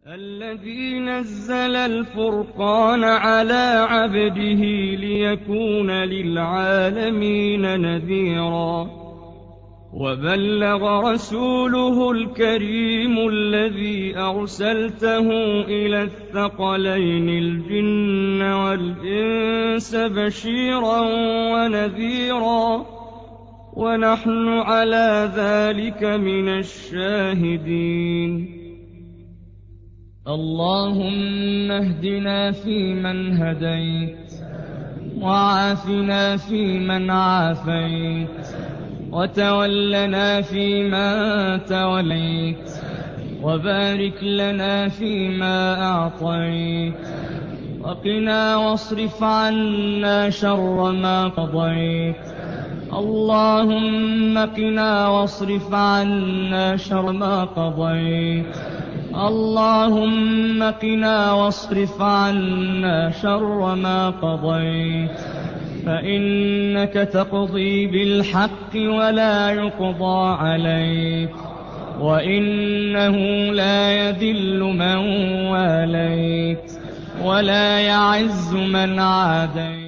الذي نزل الفرقان على عبده ليكون للعالمين نذيرا وبلغ رسوله الكريم الذي أرسلته إلى الثقلين الجن والإنس بشيرا ونذيرا ونحن على ذلك من الشاهدين. اللهم اهدنا فيمن هديت وعافنا فيمن عافيت وتولنا فيما توليت وبارك لنا فيما أعطيت وقنا واصرف عنا شر ما قضيت. اللهم قنا واصرف عنا شر ما قضيت. اللهم قنا واصرف عنا شر ما قضيت فإنك تقضي بالحق ولا يقضى عليك وإنه لا يذل من واليت ولا يعز من عاديت.